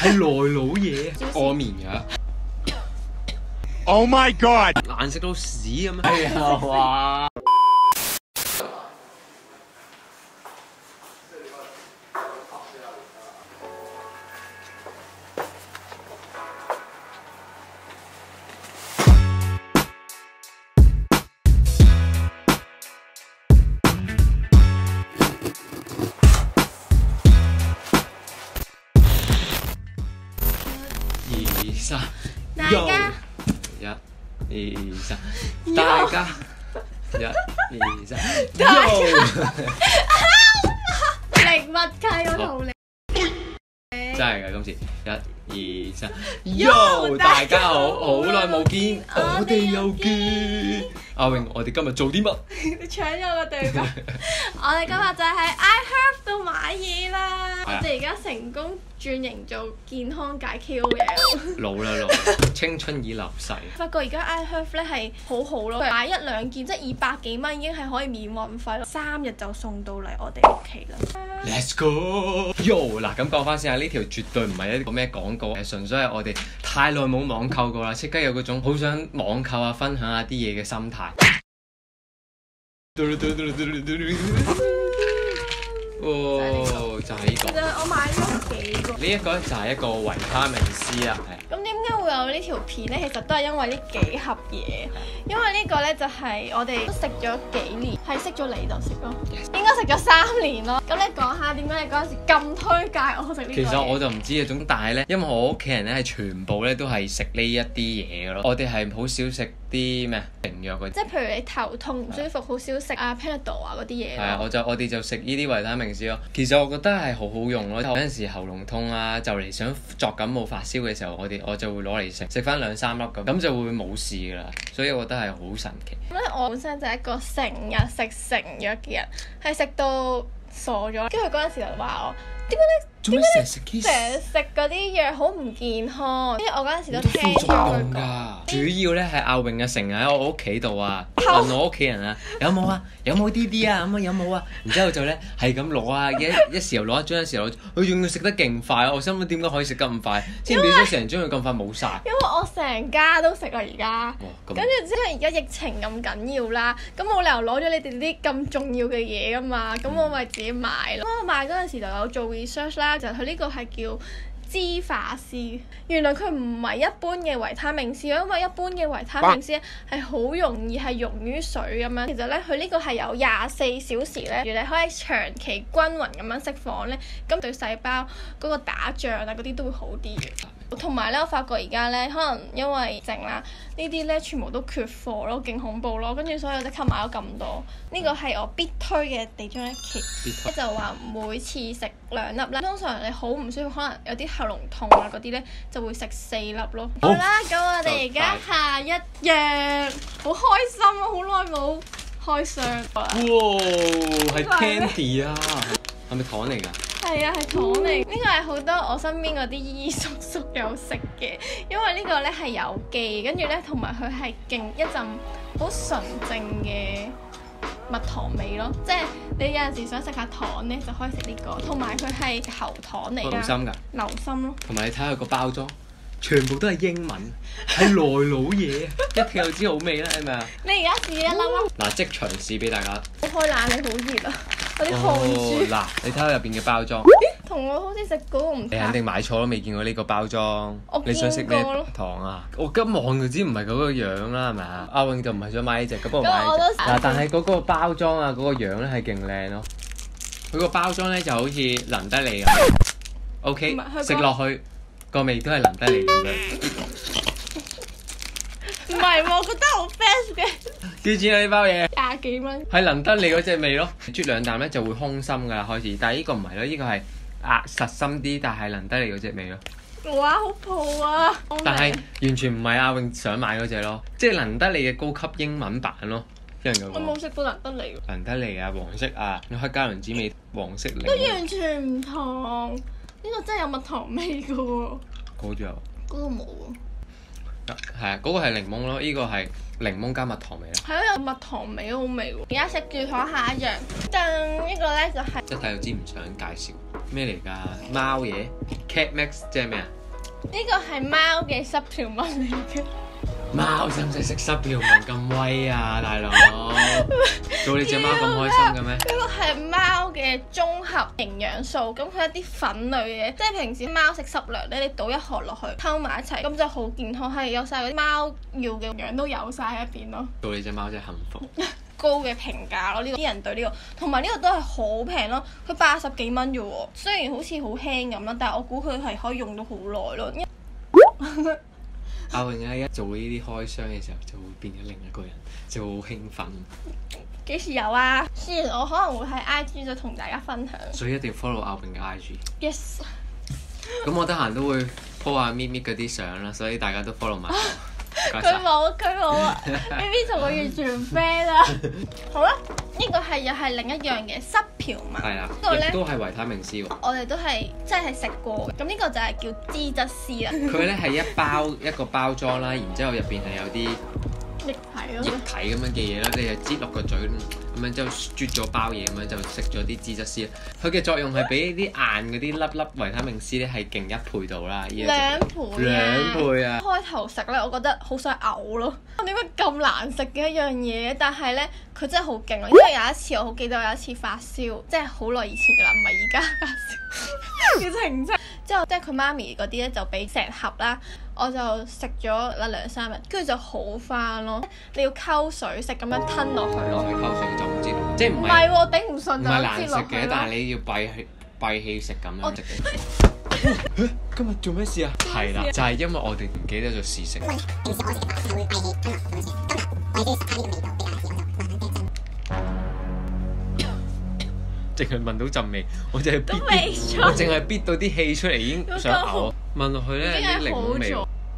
係來佬嘢，安眠藥。 Oh my god！ 難食到屎咁樣。係啊，哇！二三， 大家一、二、三，大家一、二、三， 力勿計個圖嚟， 真係㗎今次一、二、三，Yo！大家好，好耐冇見，我哋又見。阿榮，我哋今日做啲乜？ 你搶咗個對白。我哋今日就喺 iHerb 度買嘢啦。我哋而家成功轉型做健康界 KOL。 老啦，青春已流逝。 發覺而家 iHerb 咧係好好咯，買一兩件即係200幾蚊已經係可以免運費，3日就送到嚟我哋屋企啦。 Let's go！ Yo！ 嗱，咁講翻先啊，呢條絕對唔係一個咩廣告，係純粹係我哋太耐冇網購過啦，即刻有嗰種好想網購啊、分享下啲嘢嘅心態。哦，就係呢個。 其實我買咗幾個。 呢一個就係一個維他命 C 啦，係。 咁點解會有呢條片呢？其實都係因為呢幾盒嘢，因為呢個呢，就係我哋都食咗幾年，係識咗你就食咯，應該食咗3年咯。咁你講下點解你嗰陣時咁推介我食呢個？ 其實我就唔知啊，但係呢，因為我屋企人呢係全部呢都係食呢一啲嘢嘅咯，我哋係好少食啲咩病藥嗰啲。 即係譬如你頭痛唔舒服，好少食Panadol嗰啲嘢。 係啊，我哋就食呢啲維他命 C 咯。其實我覺得係好好用咯。有陣時喉嚨痛啊，就嚟想作感冒發燒嘅時候，我就會攞嚟食翻2-3粒咁就會冇事噶啦。所以我覺得係好神奇。 咁咧，我本身就係一個成日食成藥嘅人，係食到傻咗。跟住佢嗰陣時就話我點解咧？ 做咩成日食 kiss？ 成日食嗰啲藥好唔健康，跟住我嗰陣時都聽副作咗佢用㗎。主要咧係阿榮啊，成日喺我屋企度啊，問我屋企人啊，有冇啊？有冇啲啲啊？咁啊有冇啊？然之後就咧係咁攞啊，一時又攞一張，一時又攞，佢仲要食得勁快啊！我心諗點解可以食得咁快？先俾咗成張佢咁快冇晒。 因為我成家都食啊而家， 跟住即係而家疫情咁緊要啦，咁冇理由攞咗你哋啲咁重要嘅嘢噶嘛，咁我咪自己買咯。我買嗰陣時就有做 research 啦，就佢呢個係叫支化絲，原來佢唔係一般嘅維他命 C，因為一般嘅維他命 C 係好容易係溶於水咁樣。其實咧，佢呢個係有24小時咧，原來可以長期均勻咁樣釋放咧，咁對細胞嗰個打仗啊嗰啲都會好啲嘅。同埋咧，我發覺而家咧，可能因為疫情啦，呢啲咧全部都缺貨咯，勁恐怖咯。跟住所以我即刻買咗咁多。呢個係我必推嘅地中一揭，就話每次食2粒啦。通常你好唔舒服，可能有啲喉嚨痛啊嗰啲咧，就會食4粒咯。好啦，咁我哋而家下一樣，好開心啊！好耐冇開箱啦。 哇，係 candy 啊！係咪糖嚟㗎？ 係啊，係糖嚟。呢個係好多我身邊嗰啲姨姨叔叔有食嘅，因為呢個咧係有機，跟住咧同埋佢係勁一陣好純正嘅蜜糖味咯。即係你有陣時想食下糖咧，就可以食呢個。同埋佢係喉糖嚟㗎。 流心㗎。 流心咯。 同埋你睇下個包裝，全部都係英文，係來佬嘢，一聽就知好味啦，係咪啊？ 你而家試一粒啊！ 嗱，即場試俾大家。 開冷氣好熱啊！有啲汗珠。 嗱，你睇下入邊嘅包裝。 同我好似食嗰個唔同。 你肯定買錯咯，未見過呢個包裝。 我見過咯。 你想食咩糖啊？我一望就知唔係嗰個樣啦，係咪啊？阿永就唔係想買呢隻，咁我買呢隻。嗱，但係嗰個包裝啊，嗰個樣咧係勁靚咯。佢個包裝咧就好似林德利咁。OK，食落去個味都係林德利咁樣。 唔係喎，我覺得好 fresh 嘅。 幾錢啊呢包嘢 ？20幾蚊。 係林德利嗰隻味咯，啜2啖咧就會空心噶啦開始，但係呢個唔係咯，呢個係壓實心啲，但係林德利嗰隻味咯。 哇，好鋪啊！ 但係完全唔係阿永想買嗰隻咯，即係林德利嘅高級英文版咯，有人咁講。 我冇食過林德利喎。 林德利啊，黃色啊，黑加侖子味，黃色檸檬。 都完全唔同，呢個真係有蜜糖味噶喎。 嗰度有。 嗰個冇喎。 係啊，嗰個係檸檬咯，呢個係檸檬加蜜糖味咯。 係咯，有蜜糖味好味喎。而家食住坐下一樣，噔，呢個咧就係。 一睇就知唔想介紹。 咩嚟㗎？貓嘢 Cat Max 即係咩啊？ 呢個係貓嘅濕條紋嚟嘅。 貓使唔使食濕條紋咁威啊，大佬？做你隻貓咁開心嘅咩？ 呢個係貓嘅綜合營養素，咁佢一啲粉類嘅，即係平時貓食濕糧咧，你倒一殼落去溝埋一齊，咁就好健康，係有晒嗰啲貓要嘅營養都有晒喺入邊咯。 做你隻貓真係幸福。 高嘅評價咯，呢個啲人對呢個，同埋呢個都係好平咯，佢80幾蚊啫喎。雖然好似好輕咁啦，但係我估佢係可以用到好耐咯。 阿榮一做呢啲開箱嘅時候，就會變咗另一個人，就會好興奮。 幾時有啊？雖然我可能會喺 IG 就同大家分享。 所以一定 follow 阿榮嘅 IG。 Yes。 咁我得閒都會 po 下咪咪嗰啲相啦，所以大家都 follow 埋我。 佢冇啊！B B 同我完全唔 friend 啊！好啦，呢個係又係另一樣嘅濕條紋。 係啦， 呢個咧亦都係維他命 C 喎。 我哋都係即係食過嘅。咁呢個就係叫脂質 C 啦。 佢咧係一個包裝啦，然之後入邊係有啲液體咯。 液體咁樣嘅嘢啦，你就擠落個嘴咁樣，之後啜咗包嘢咁樣就食咗啲脂質 C 啦。佢嘅作用係比啲硬嗰啲粒粒維他命 C 咧係勁1倍到啦，呢兩倍啊！ 開頭食咧，我覺得好想嘔咯。點解咁難食嘅一樣嘢？但係咧，佢真係好勁啊！因為有一次我好記得，我有一次發燒，即係好耐以前㗎啦，唔係而家發燒。要澄清。之後即係佢媽咪嗰啲咧就俾成盒啦，我就食咗2-3日，跟住就好翻咯。你要溝水食咁樣吞落去咯。 溝水就唔知，即係唔係喎，頂唔順就唔係難食嘅，但係你要閉氣食咁樣食嘅。今日做咩事啊？係啦，就係因為我哋唔記得咗試食。平時我食飯係會閉氣吞落去先，今日我係中意食下呢個味道，淨係聞到陣味，我淨係咇到啲氣出嚟已經想嘔。聞落去咧啲檸檬味。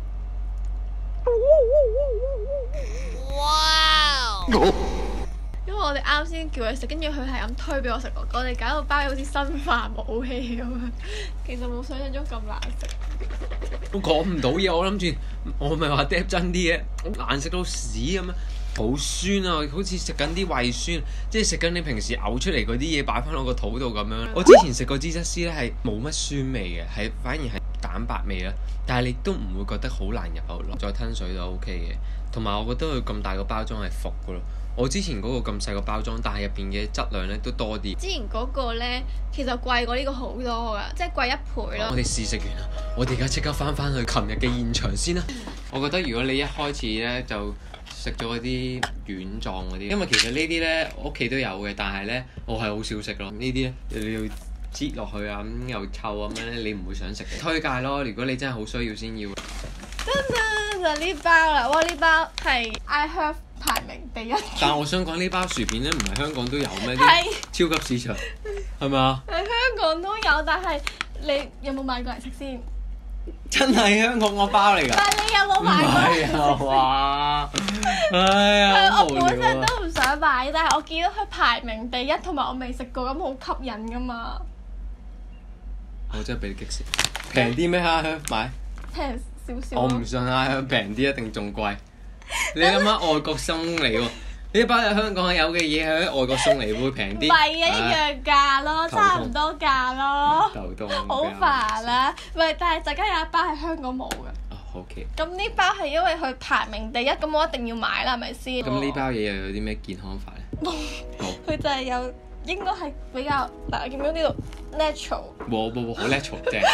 哇！因為我哋啱先叫佢食，跟住佢係咁推俾我食，我哋搞到包嘢好似生化武器咁樣。其實冇想象中咁難食。 我講唔到嘢，我諗住我咪話嗒真啲嘅，難食到屎咁樣。好酸啊！好似食緊啲胃酸，即係食緊你平時嘔出嚟嗰啲嘢擺翻落個肚度咁樣。我之前食過脂質 C 咧係冇乜酸味嘅，係反而係蛋白味啦。但係你都唔會覺得好難入口咯，再吞水都 OK 嘅。同埋我覺得佢咁大個包裝係服噶咯。我之前嗰個咁細個包裝，但係入邊嘅質量咧都多啲。之前嗰個咧其實貴過呢個好多㗎，即係貴1倍咯。 我哋試食完啦，我哋而家即刻翻去琴日嘅現場先啦。我覺得如果你一開始咧就食咗嗰啲軟狀嗰啲，因為其實呢啲咧我屋企都有嘅，但係咧我係好少食咯。呢啲咧你要擠落去啊，咁又臭咁樣咧，你唔會想食嘅。推介咯，如果你真係好需要先要。 真係就呢包啦！哇，呢包係 I Have 排名第1。 但係我想講呢包薯片咧，唔係香港都有咩？啲超級市場係咪啊？ 喺香港都有，但係你有冇買過嚟食先？ 真係香港個包嚟㗎。 但係你有冇買過嚟食？ 哇！哎呀， 我本身都唔想買，但係我見到佢排名第1，同埋我未食過，咁好吸引㗎嘛。 我真係俾你激死！平啲咩蝦香買？ 平少少。 我唔信蝦香平啲一定仲貴。你諗下外國送嚟喎，呢包喺香港有嘅嘢喺外國送嚟會平啲。 唔係啊，一樣價咯，差唔多價咯。 頭痛。 好煩啦！唔係，但係陣間有一包喺香港冇㗎。 OK。咁呢包係因為佢排名第1，咁我一定要買啦，係咪先？ 咁呢包嘢又有啲咩健康法咧？好。 佢就係有。應該係比較嗱，見唔見呢度 natural？ 冇好 natural 正。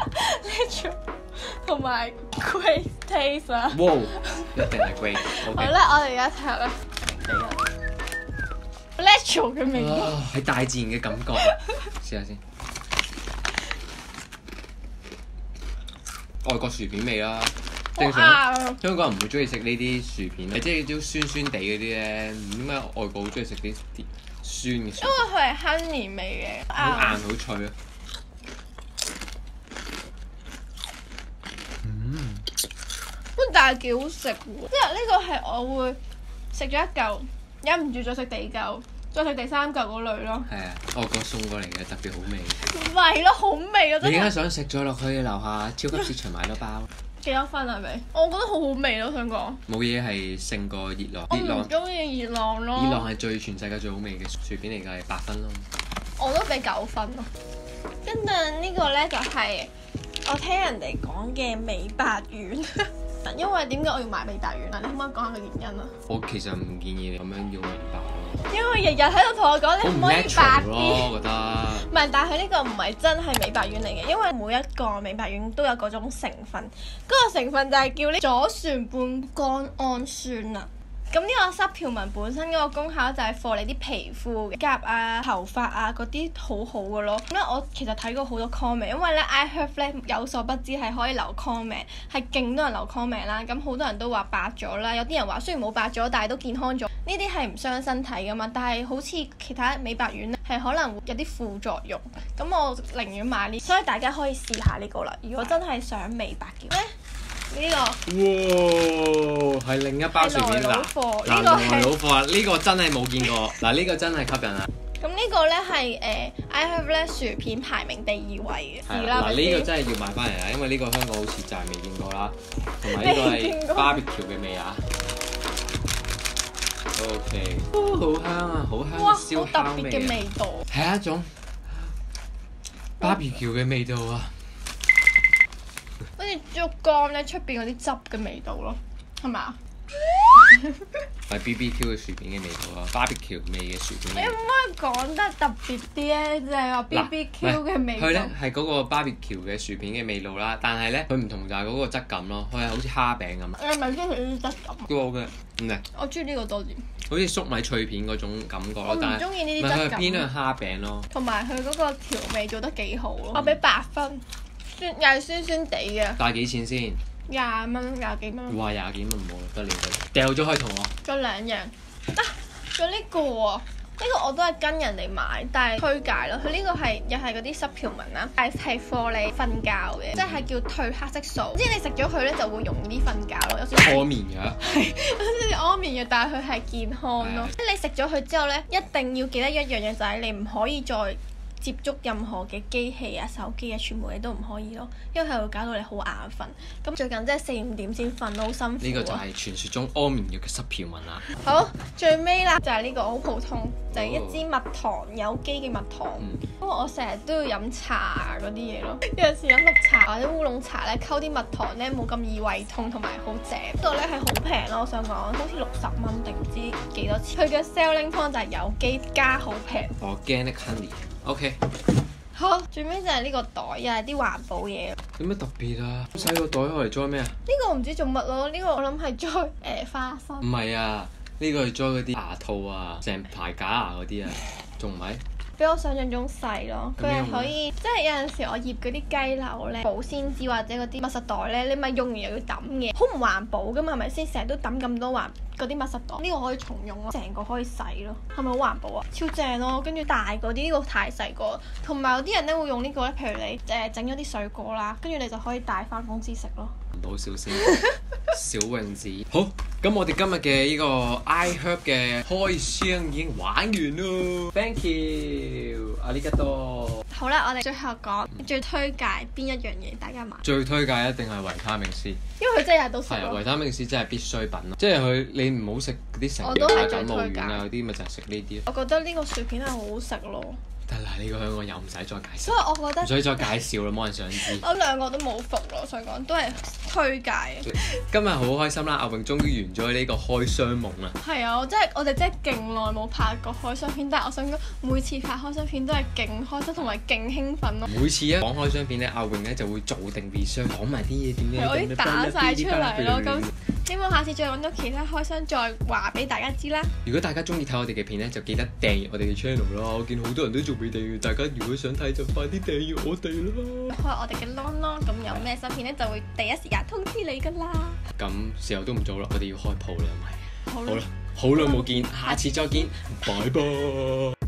natural 同埋 great taste 啊！ 哇，一定係 great。 好啦，我哋而家睇下啦。natural 嘅味道。 係大自然嘅感覺。試下先。外國薯片味啦。正常。香港人唔會中意食呢啲薯片，即係啲酸酸地嗰啲咧。點解外國好中意食啲酸嘅？因為佢係 honey 味嘅， 好硬好脆啊！ 但係幾好食喎！即係呢個係我會食咗一嚿，忍唔住再食第2嚿，再食第3嚿嗰類咯。係啊，外國送過嚟嘅，特別好味。 唔係咯，好味啊！ 你而家想食再落去樓下超級市場買多包。 幾多分係咪？我覺得好好味咯，想講。 冇嘢係勝過熱浪。 我唔中意熱浪咯。 熱浪係全世界最好味嘅薯片嚟㗎，係8分咯。 我都俾9分咯。 跟住呢個咧就係我聽人哋講嘅美白丸，因為點解我要買美白丸啊？你可唔可以講下個原因啊？ 我其實唔建議你咁樣要美白咯， 因為日日喺度同我講你唔可以白啲， 我覺得。 唔係，但係呢個唔係真係美白丸嚟嘅，因為每一個美白丸都有嗰種成分，嗰個成分就係叫呢左旋半胱氨酸啊。咁呢個濕條紋本身嗰個功效就係 for 你啲皮膚嘅甲啊、頭髮啊嗰啲好好嘅咯。咁咧我其實睇過好多 comment，因為咧 iHerb 咧有所不知係可以留 comment， 係勁多人留 comment 啦。咁好多人都話白咗啦，有啲人話雖然冇白咗，但係都健康咗。呢啲係唔傷身體噶嘛，但係好似其他美白丸咧係可能會有啲副作用。咁我寧願買呢，所以大家可以試下呢個啦。如果真係想美白嘅咧。呢個哇，係另一包薯片啦！嗱，來佬貨啊！呢個真係冇見過，嗱呢個真係吸引啊！ 咁呢個咧係iHerb 咧薯片排名第2位嘅。係啦， 嗱呢個真係要買翻嚟啦，因為呢個香港好似就係未見過啦，同埋呢個係 barbecue 嘅味啊。OK，好香啊，好香燒烤味嘅味道，係一種 barbecue 嘅味道啊！ 好似竹竿咧出邊嗰啲汁嘅味道咯，係咪啊？ 係 BBQ 嘅薯片嘅味道啊 ，barbecue 味嘅薯片。 你可唔可以講得特別啲咧？就係話 BBQ 嘅味道。 佢咧係嗰個 barbecue 嘅薯片嘅味道啦，但係咧佢唔同就係嗰個質感咯，佢係好似蝦餅咁。 你係咪中意呢啲質感？ 都 OK，唔係。我中意呢個多啲。 好似粟米脆片嗰種感覺咯，但係我唔中意呢啲質感。 佢係偏向蝦餅咯。同埋佢嗰個調味做得幾好咯，我俾8分。又係酸酸地嘅。 但係幾錢先 ？20蚊，20幾蚊。 哇，20幾蚊冇得了，掉咗可以同我。 仲有2樣仲有呢個喎，呢個我都係跟人哋買，但係推介咯。佢呢個係又係嗰啲濕條紋啦，但係 for 你瞓覺嘅，即係叫褪黑色素。即係你食咗佢咧就會容易啲瞓覺咯，有少少安眠藥。係， 有少少安眠藥，但係佢係健康咯。即係你食咗佢之後咧，一定要記得一樣嘢，就係你唔可以再接觸任何嘅機器啊、手機啊，全部嘢都唔可以咯，因為係會搞到你好眼瞓。咁最近真係4、5點先瞓，好辛苦。 呢個就係傳說中安眠藥嘅濕條紋啦。 好，最尾啦，就係呢個好普通，就係一支蜜糖，有機嘅蜜糖。因為我成日都要飲茶嗰啲嘢咯，有陣時飲綠茶或者烏龍茶咧，溝啲蜜糖咧冇咁易胃痛，同埋好正。呢個咧係好平咯，我想講好似60蚊定唔知幾多錢。佢嘅 selling point 就係有機加好平。 Organic honey。OK。 好，最尾就係呢個袋，又係啲環保嘢。 有咩特別啊？細個袋攞嚟裝咩啊？ 呢個我唔知做乜咯，呢個我諗係裝花生。 唔係啊，呢個係裝嗰啲牙套啊，成排假牙嗰啲啊，仲唔係？ 比我想象中細咯，佢係可以，即係有陣時我醃嗰啲雞柳咧，保鮮紙或者嗰啲密實袋咧，你咪用完又要抌嘅，好唔環保噶嘛，係咪先？成日都抌咁多嗰啲密實袋，呢個可以重用咯，成個可以洗咯，係咪好環保啊？超正咯！跟住大嗰啲，呢個太細個，同埋有啲人咧會用呢個咧，譬如你整咗啲水果啦，跟住你就可以帶翻公司食咯。唔好笑先，小泳子。好，咁我哋今日嘅呢個 iHerb 嘅開箱已經玩完咯。Thank you，阿里加多。好啦，我哋最後講最推介邊一樣嘢大家買？最推介一定係維他命 C，因為佢真係日日都食咯。係維他命 C 真係必需品咯，即係佢你唔好食嗰啲成藥啊、感冒丸啊嗰啲，咪就係食呢啲。我覺得呢個薯片係好好食咯。得啦，呢個香港又唔使再介紹，所以我覺得唔使再介紹啦，冇人想知。我兩個都冇服咯，想講都係推介。今日好開心啦，阿榮終於完咗呢個開箱夢啦。係啊，我哋真係勁耐冇拍過開箱片，但係我想講每次拍開箱片都係勁開心同埋勁興奮咯。每次講開箱片咧，阿榮咧就會做定 research，講埋啲嘢點樣。我已經打晒出嚟咯，咁希望下次再揾到其他開箱再話俾大家知啦。如果大家中意睇我哋嘅片咧，就記得訂閱我哋嘅 channel 啦。我見好多人都做未訂閱，大家如果想睇就快啲訂閱我哋啦。開我哋嘅 long 咯，咁有咩新片咧就會第一時間通知你噶啦。咁時候都唔早啦，我哋要開鋪啦，係咪？好啦，好耐冇見，下次再見，拜拜。